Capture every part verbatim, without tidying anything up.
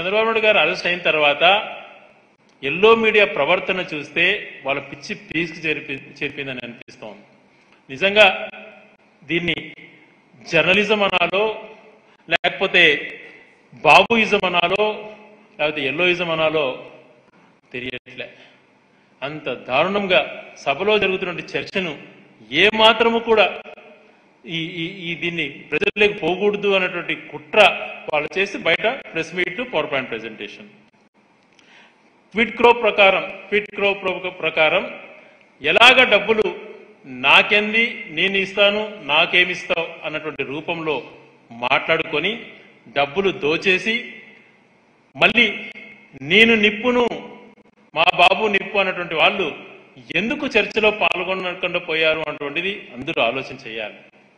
చంద్రబాబు నాయుడు గారు అరెస్ట్ అయిన తర్వాత ఎల్లో మీడియా ప్రవర్తన చూస్తే వాళ్ళ పిచ్చి పీస్కి చేరిపి చేరిపిందని అనిపిస్తోంది. నిజంగా దీన్ని జర్నలిజం అనాలో, లేకపోతే బాబుయిజం అనాలో, లేకపోతే ఎల్లోయిజం అనాలో తెలియట్లే. అంత దారుణంగా సభలో జరుగుతున్న చర్చను ఏ మాత్రము కూడా ఈ ఈ దీన్ని ప్రజల్లోకి పోకూడదు అన్నటువంటి కుట్ర వాళ్ళు చేసి బయట press meet, power point presentation. Quid pro ప్రకారం క్విడ్ క్రో ప్రకారం ఎలాగ డబ్బులు నాకెంది, నేను ఇస్తాను, నాకేమిస్తావు అన్నటువంటి రూపంలో మాట్లాడుకొని డబ్బులు దోచేసి మళ్ళీ నేను నిప్పును, మా బాబు నిప్పు అన్నటువంటి వాళ్ళు ఎందుకు చర్చలో పాల్గొనకుండా పోయారు అన్నటువంటిది అందరూ ఆలోచన చేయాలి.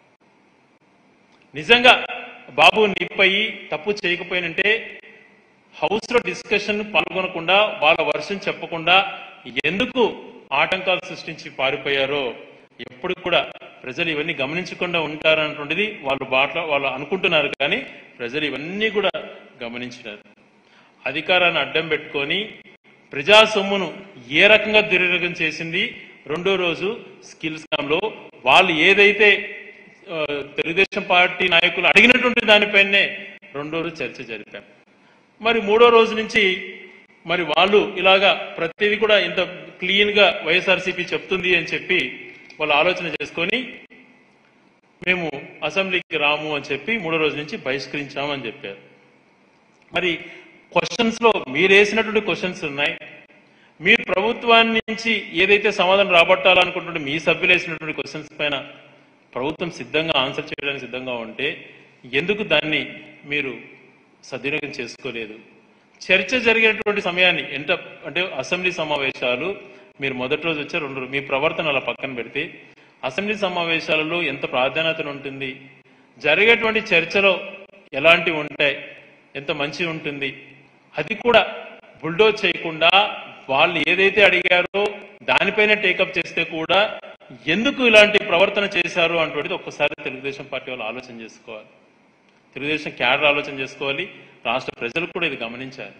నిజంగా బాబు నిప్పయి తప్పు చేయకపోయినంటే హౌస్ లో డిస్కషన్ పాల్గొనకుండా, వాళ్ళ వర్షం చెప్పకుండా ఎందుకు ఆటంకాలు సృష్టించి పారిపోయారో ఎప్పుడు కూడా ప్రజలు ఇవన్నీ గమనించకుండా ఉంటారన్నటువంటిది వాళ్ళు బాట్ల వాళ్ళు అనుకుంటున్నారు. కానీ ప్రజలు ఇవన్నీ కూడా గమనించినారు. అధికారాన్ని అడ్డం పెట్టుకొని ప్రజా సొమ్మును ఏ రకంగా దుర్వినియోగం చేసింది రెండో రోజు స్కిల్ స్కామ్ లో వాళ్ళు ఏదైతే తెలుగుదేశం పార్టీ నాయకులు అడిగినటువంటి దానిపైనే రెండో రోజు చర్చ జరిపాం. మరి మూడో రోజు నుంచి మరి వాళ్ళు ఇలాగా ప్రతిదీ కూడా ఇంత క్లీన్ గా వైఎస్ఆర్సీపీ చెప్తుంది అని చెప్పి వాళ్ళు ఆలోచన చేసుకొని మేము అసెంబ్లీకి రాము అని చెప్పి మూడో రోజు నుంచి బహిష్కరించామని చెప్పారు. మరి క్వశ్చన్స్ లో మీరు వేసినటువంటి క్వశ్చన్స్ ఉన్నాయి. మీరు ప్రభుత్వాన్ని నుంచి ఏదైతే సమాధానం రాబట్టాలనుకుంటుంటే మీ సభ్యులు వేసినటువంటి క్వశ్చన్స్ పైన ప్రభుత్వం సిద్ధంగా ఆన్సర్ చేయడానికి సిద్ధంగా ఉంటే ఎందుకు దాన్ని మీరు సద్వినియోగం చేసుకోలేదు? చర్చ జరిగినటువంటి సమయాన్ని ఎంత అంటే అసెంబ్లీ సమావేశాలు మీరు మొదటి రోజు వచ్చారు, రెండు మీ ప్రవర్తన అలా పక్కన పెడితే అసెంబ్లీ సమావేశాలలో ఎంత ప్రాధాన్యత ఉంటుంది, జరిగేటువంటి చర్చలో ఎలాంటివి ఉంటాయి, ఎంత మంచి ఉంటుంది, అది కూడా బుల్డోజ్ చేయకుండా వాళ్ళు ఏదైతే అడిగారో దానిపైన టేకప్ చేస్తే కూడా ఎందుకు ఇలాంటి ప్రవర్తన చేశారు అంటువంటిది ఒక్కసారి తెలుగుదేశం పార్టీ వాళ్ళు ఆలోచన చేసుకోవాలి. తెలుగుదేశం క్యాడర్ ఆలోచన చేసుకోవాలి. రాష్ట్ర ప్రజలు కూడా ఇది గమనించాలి.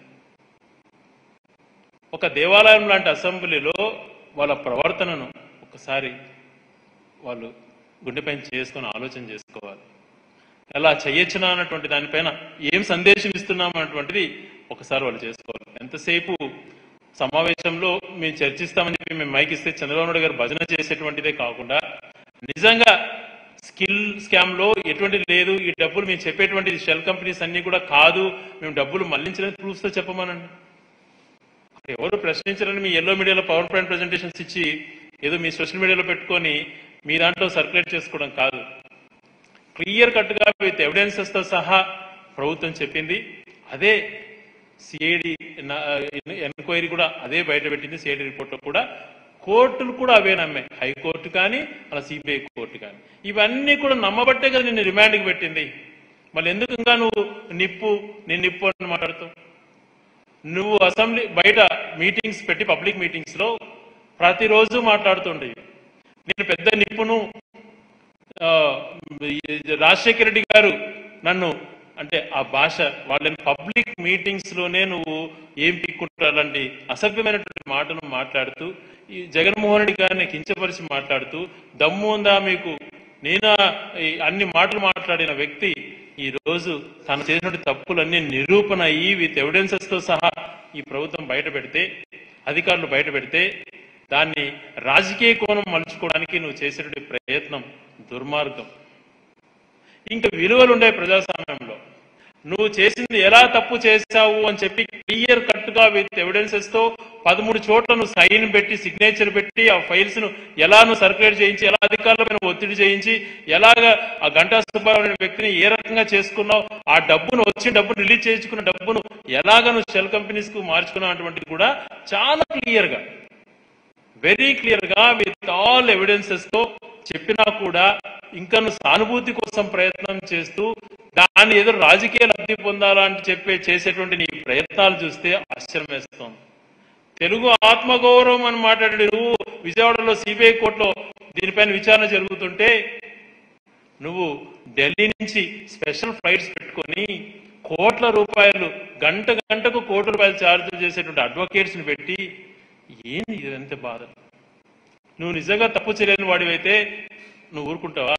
ఒక దేవాలయం లాంటి అసెంబ్లీలో వాళ్ళ ప్రవర్తనను ఒకసారి వాళ్ళు గుండెపైన చేసుకొని ఆలోచన చేసుకోవాలి. ఎలా చేయొచ్చునా అన్నటువంటి దానిపైన ఏం సందేశం ఇస్తున్నాం అన్నటువంటిది ఒకసారి వాళ్ళు చేసుకోవాలి. ఎంతసేపు సమావేశంలో మేము చర్చిస్తామని చెప్పి మేము మైక్ ఇస్తే చంద్రబాబు నాయుడు గారు భజన చేసేటువంటిదే కాకుండా నిజంగా స్కిల్ స్కామ్ లో ఎటువంటి లేదు, ఈ డబ్బులు మేము చెప్పేటువంటి షెల్ కంపెనీస్ అన్ని కూడా కాదు, మేము డబ్బులు మళ్లించడానికి ప్రూఫ్స్ తో చెప్పమనండి. ఎవరు ప్రశ్నించారని మీ ఎల్లో మీడియాలో పవర్ పాయింట్ ప్రెజెంటేషన్స్ ఇచ్చి ఏదో మీ సోషల్ మీడియాలో పెట్టుకొని మీ దాంట్లో సర్క్యులేట్ చేసుకోవడం కాదు. క్లియర్ కట్ గా విత్ ఎవిడెన్సెస్ తో సహా ప్రభుత్వం చెప్పింది. అదే సిఐడి ఎన్క్వైరీ కూడా అదే బయట పెట్టింది. సిఐడి రిపోర్ట్ లో కూడా కోర్టులు కూడా అవే నమ్మాయి, హైకోర్టు కానీ అలా సిబిఐ కోర్టు కానీ. ఇవన్నీ కూడా నమ్మబట్టే కదా నిన్ను రిమాండ్కి పెట్టింది. మళ్ళీ ఎందుకు ఇంకా నువ్వు నిప్పు నేను నిప్పు అని మాట్లాడుతావు? నువ్వు అసెంబ్లీ బయట మీటింగ్స్ పెట్టి పబ్లిక్ మీటింగ్స్ లో ప్రతిరోజు మాట్లాడుతుండేవి. నేను పెద్ద నిప్పును, రాజశేఖర రెడ్డి గారు నన్ను అంటే ఆ భాష వాళ్ళని పబ్లిక్ మీటింగ్స్ లోనే నువ్వు ఏం పిక్కుంటారు అలాంటి అసభ్యమైనటువంటి మాటలు మాట్లాడుతూ ఈ జగన్మోహన్ రెడ్డి గారిని కించపరిచి మాట్లాడుతూ దమ్ము ఉందా మీకు, నేను అన్ని మాటలు మాట్లాడిన వ్యక్తి ఈ రోజు తను చేసినటువంటి తప్పులన్నీ నిరూపణ అయ్యి విత్ ఎవిడెన్సెస్ తో సహా ఈ ప్రభుత్వం బయట పెడితే, అధికారులు బయట పెడితే దాన్ని రాజకీయ కోణం మలుచుకోవడానికి నువ్వు చేసేటువంటి ప్రయత్నం దుర్మార్గం. ఇంకా విలువలు ఉండే ప్రజాస్వామ్యంలో నువ్వు చేసింది ఎలా తప్పు చేశావు అని చెప్పి క్లియర్ కట్ గా విత్ ఎవిడెన్సెస్ తో పదమూడు చోట్ల నువ్వు సైన్ పెట్టి సిగ్నేచర్ పెట్టి ఆ ఫైల్స్ ను ఎలా నువ్వు సర్క్యులేట్ చేయించి, ఎలా అధికారులపైన ఒత్తిడి చేయించి, ఎలాగా ఆ గంటా సుబ్బారావు అనే వ్యక్తిని ఏ రకంగా చేసుకున్నావు, ఆ డబ్బును వచ్చిన డబ్బును రిలీజ్ చేయించుకున్న డబ్బును ఎలాగా నువ్వు షెల్ కంపెనీస్ కు మార్చుకున్నావు అటువంటిది కూడా చాలా క్లియర్ గా వెరీ క్లియర్ గా విత్ ఆల్ ఎవిడెన్సెస్ తో చెప్పినా కూడా ఇంకా నువ్వు సానుభూతి కోసం ప్రయత్నం చేస్తూ దాన్ని ఏదో రాజకీయ లబ్ధి పొందాలని చెప్పే చేసేటువంటి నీ ప్రయత్నాలు చూస్తే ఆశ్చర్యం వేస్తోంది. తెలుగు ఆత్మగౌరవం అని మాట్లాడి నువ్వు విజయవాడలో సిబిఐ కోర్టులో దీనిపైన విచారణ జరుగుతుంటే నువ్వు ఢిల్లీ నుంచి స్పెషల్ ఫ్లైట్స్ పెట్టుకొని కోట్ల రూపాయలు గంట గంటకు కోట్ల రూపాయలు ఛార్జీలు చేసేటువంటి అడ్వకేట్స్ ని పెట్టి ఏంది ఇదంతే బాధ? నువ్వు నిజంగా తప్పు చేయలేని వాడివైతే నువ్వు ఊరుకుంటావా?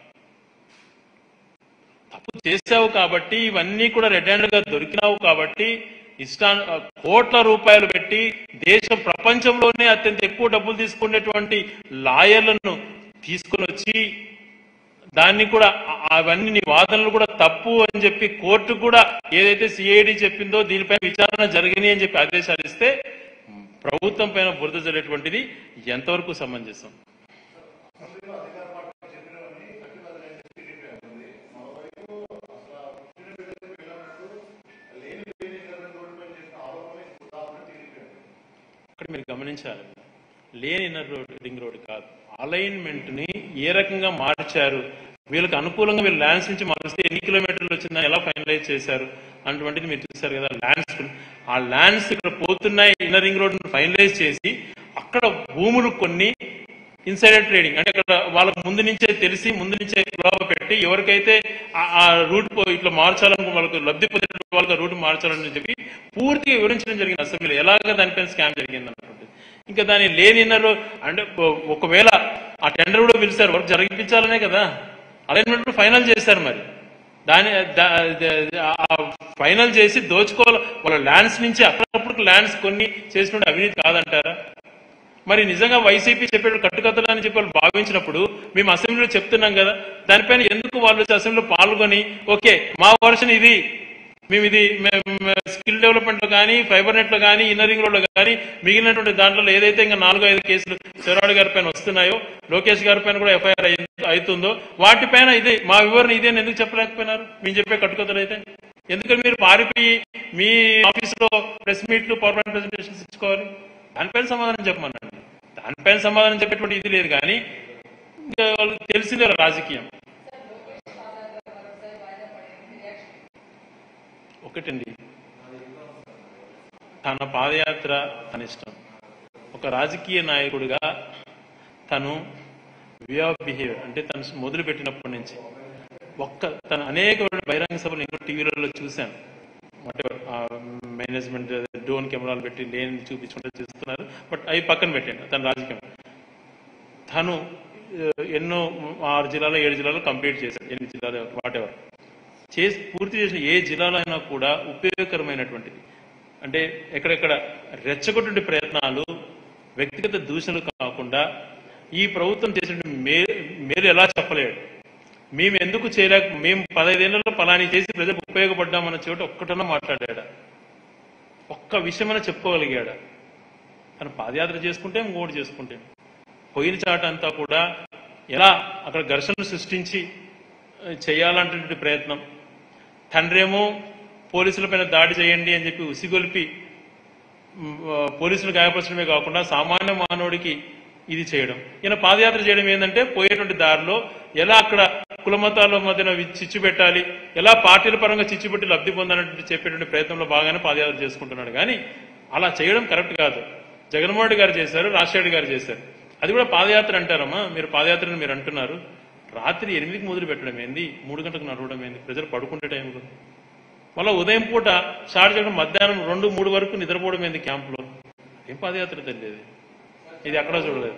తప్పు చేసావు కాబట్టి, ఇవన్నీ కూడా రెడ్ హ్యాండ్ గా దొరికినావు కాబట్టి ఇష్టా కోట్ల రూపాయలు పెట్టి దేశం ప్రపంచంలోనే అత్యంత ఎక్కువ డబ్బులు తీసుకునేటువంటి లాయర్లను తీసుకుని వచ్చి దాన్ని కూడా అవన్నీ నీ వాదనలు కూడా తప్పు అని చెప్పి కోర్టు కూడా ఏదైతే సిఐడి చెప్పిందో దీనిపై విచారణ జరిగినాయి అని చెప్పి ఆదేశాలు ఇస్తే ప్రభుత్వం పైన బురద జరిగేటువంటిది ఎంతవరకు సమంజసం? అక్కడ మీరు గమనించాలి, లేని ఇన్నర్ రోడ్ రింగ్ రోడ్ కాదు, అలైన్మెంట్ ని ఏ రకంగా మార్చారు, వీళ్ళకి అనుకూలంగా వీళ్ళు ల్యాండ్స్ నుంచి మారిస్తే ఎన్ని కిలోమీటర్లు వచ్చిందని ఎలా ఫైనలైజ్ చేశారు అటువంటిది మీరు చూసారు కదా. ల్యాండ్స్ ఆ ల్యాండ్స్ ఇక్కడ పోతున్నాయి, ఇన్నర్ రింగ్ రోడ్ ఫైనలైజ్ చేసి అక్కడ భూములు కొన్ని ఇన్సైడర్ ట్రేడింగ్ అంటే అక్కడ వాళ్ళకు ముందు నుంచే తెలిసి ముందు నుంచే లోప పెట్టి ఎవరికైతే ఆ రూట్ ఇట్లా మార్చాలని వాళ్ళకు లబ్ధి పొందిన వాళ్ళకి రూట్ మార్చాలని చెప్పి పూర్తిగా వివరించడం జరిగింది అసెంబ్లీలో, ఎలాగ దానిపైన స్కామ్ జరిగింది అన్నటువంటి. ఇంకా దాని లేనిన్నరు అంటే ఒకవేళ ఆ టెండర్ కూడా పిలిచారు, వర్క్ జరిపించాలనే కదా అలైన్మెంట్ ఫైనల్ చేశారు. మరి దాని ఫైనల్ చేసి దోచుకోవాలి వాళ్ళ ల్యాండ్స్ నుంచి అక్కడప్పుడు ల్యాండ్స్ కొన్ని చేసినప్పుడు అవినీతి కాదంటారా? మరి నిజంగా వైసీపీ చెప్పే కట్టుకథలు అని చెప్పి వాళ్ళు భావించినప్పుడు మేము అసెంబ్లీలో చెప్తున్నాం కదా, దానిపైన ఎందుకు వాళ్ళు అసెంబ్లీలో పాల్గొని ఓకే మా వర్షన్ ఇది, మేము ఇది స్కిల్ డెవలప్మెంట్ లో కానీ ఫైబర్ నెట్ లో కానీ ఇన్నరింగ్ రోడ్ లో కానీ మిగిలినటువంటి దాంట్లో ఏదైతే ఇంకా నాలుగు ఐదు కేసులు చెరాడు గారి పైన వస్తున్నాయో, లోకేష్ గారి పైన కూడా ఎఫ్ఐఆర్ అవుతుందో వాటిపైన ఇదే మా వివరణ ఇదే ఎందుకు చెప్పలేకపోయినారు? మేము చెప్పే కట్టుకథలు అయితే ఎందుకని మీరు పారిపోయి మీ ఆఫీసులో ప్రెస్ మీట్లు పవర్ పాయింట్ ప్రెజెంటేషన్స్ ఇచ్చుకోవాలి? దానిపైన సమాధానం చెప్పమన్నాను. దానిపైన సమాధానం చెప్పేటువంటి ఇది లేదు. కానీ వాళ్ళకి తెలిసిందే రాజకీయం. ఒకటండి, తన పాదయాత్ర తన ఇష్టం. ఒక రాజకీయ నాయకుడిగా తను వే ఆఫ్ బిహేవియర్ అంటే తను మొదలు పెట్టినప్పటి నుంచి ఒక్క తను అనేక బహిరంగ సభలు ఇంకో టీవీలలో చూశాను. వాటెవర్ మేనేజ్మెంట్ డ్రోన్ కెమెరాలు పెట్టి లేని చూపించుకుంటే చూస్తున్నారు, బట్ అవి పక్కన పెట్టండి. తన రాజకీయం తను ఎన్నో ఆరు జిల్లాలో ఏడు జిల్లాలో కంప్లీట్ చేశాడు, ఎనిమిది జిల్లాలో వాటెవర్ చేసి పూర్తి చేసిన ఏ జిల్లాలో అయినా కూడా ఉపయోగకరమైనటువంటిది అంటే ఎక్కడెక్కడ రెచ్చగొట్టే ప్రయత్నాలు వ్యక్తిగత దూషణలు కాకుండా ఈ ప్రభుత్వం చేసిన మేలు మేలు ఎలా చెప్పలేడు, మేము ఎందుకు చేయలేక మేము పదహైదేళ్లలో పలాని చేసి ప్రజలకు ఉపయోగపడ్డామన్న చోట ఒక్కటన్నా మాట్లాడా, ఒక్క విషయమైనా చెప్పుకోగలిగాడా? తను పాదయాత్ర చేసుకుంటే ఇంకోటి చేసుకుంటే పోయిన చాట అంతా కూడా ఎలా అక్కడ ఘర్షణలు సృష్టించి చేయాలంటే ప్రయత్నం, తండ్రేమో పోలీసులపైన దాడి చేయండి అని చెప్పి ఉసిగొల్పి పోలీసులు గాయపరచడమే కాకుండా సామాన్య మానవుడికి ఇది చేయడం. ఈయన పాదయాత్ర చేయడం ఏంటంటే పోయేటువంటి దారిలో ఎలా అక్కడ కులమతాల మధ్యన చిచ్చు పెట్టాలి, ఎలా పార్టీల పరంగా చిచ్చు పెట్టి లబ్ధి పొందాలంటే చెప్పేటువంటి ప్రయత్నంలో బాగానే పాదయాత్ర చేసుకుంటున్నాడు. కానీ అలా చేయడం కరెక్ట్ కాదు. జగన్మోహన్ రెడ్డి గారు చేశారు, రాజశేఖర్ గారు చేశారు, అది కూడా పాదయాత్ర అంటారమ్మా. మీరు పాదయాత్రని మీరు అంటున్నారు, రాత్రి ఎనిమిదికి మొదలు పెట్టడం ఏంది, మూడు గంటలకు నడవడం ఏంది, ప్రజలు పడుకుంటే టైంలో మళ్ళీ ఉదయం పూట స్టార్ట్ చేయడం మధ్యాహ్నం రెండు మూడు వరకు నిద్రపోవడం ఏంది క్యాంపులో? ఏం పాదయాత్ర తెలియదు, ఇది అక్కడ చూడలేదు.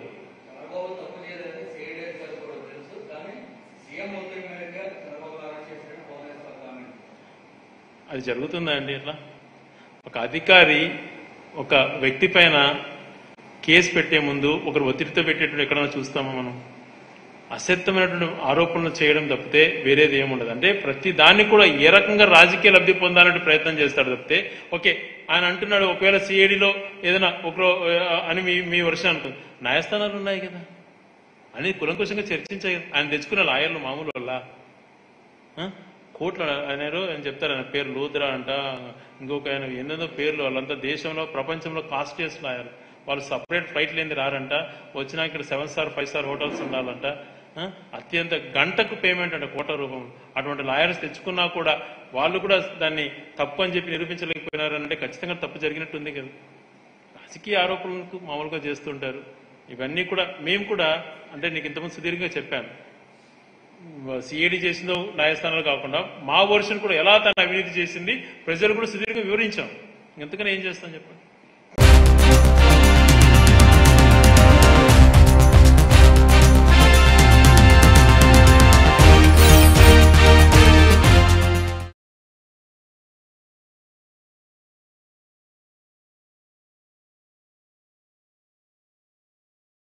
అది జరుగుతుందా అండి? ఇట్లా ఒక అధికారి ఒక వ్యక్తి పైన కేసు పెట్టే ముందు ఒకరు ఒత్తిడితో పెట్టేటప్పుడు ఎక్కడైనా చూస్తామా మనం? అసత్యమైనటువంటి ఆరోపణలు చేయడం తప్పితే వేరేది ఏముండదు. అంటే ప్రతి దాన్ని కూడా ఏ రకంగా రాజకీయ లబ్ధి పొందాలంటే ప్రయత్నం చేస్తాడు తప్పితే ఓకే ఆయన అంటున్నాడు ఒకవేళ సిఐడిలో ఏదైనా ఒకరో అని మీ మీ వర్షం అనుకుంది, న్యాయస్థానాలు ఉన్నాయి కదా అని కులంకుశంగా చర్చించాయి కదా. ఆయన తెచ్చుకున్న లాయర్లు మామూలు వల్ల కోట్లు ఆయనరు అని చెప్తారు, ఆయన పేరు లూద్రా అంట, ఇంకొక ఆయన ఎన్నెన్నో పేర్లు, వాళ్ళంతా దేశంలో ప్రపంచంలో కాస్ట్లియస్ట్ లాయర్. వాళ్ళు సపరేట్ ఫ్లైట్లు ఏంది రారంట, వచ్చినా ఇక్కడ seven star five star hotels ఉండాలంట, అత్యంత గంటకు పేమెంట్ అంటే కోట్ల రూపం. అటువంటి లాయర్స్ తెచ్చుకున్నా కూడా వాళ్ళు కూడా దాన్ని తప్పు అని చెప్పి నిరూపించలేకపోయినారంటే ఖచ్చితంగా తప్పు జరిగినట్టుంది కదా. రాజకీయ ఆరోపణలకు మామూలుగా చేస్తుంటారు. ఇవన్నీ కూడా మేము కూడా అంటే నీకు ఇంతకుముందు సుదీర్ఘంగా చెప్పాను, సిఐడి చేసిందో న్యాయస్థానాలు కాకుండా మా వర్షన్ కూడా ఎలా తను అవినీతి చేసింది ప్రజలు కూడా సుదీర్ఘంగా వివరించాం. ఎంతకని ఏం చేస్తాం చెప్పండి.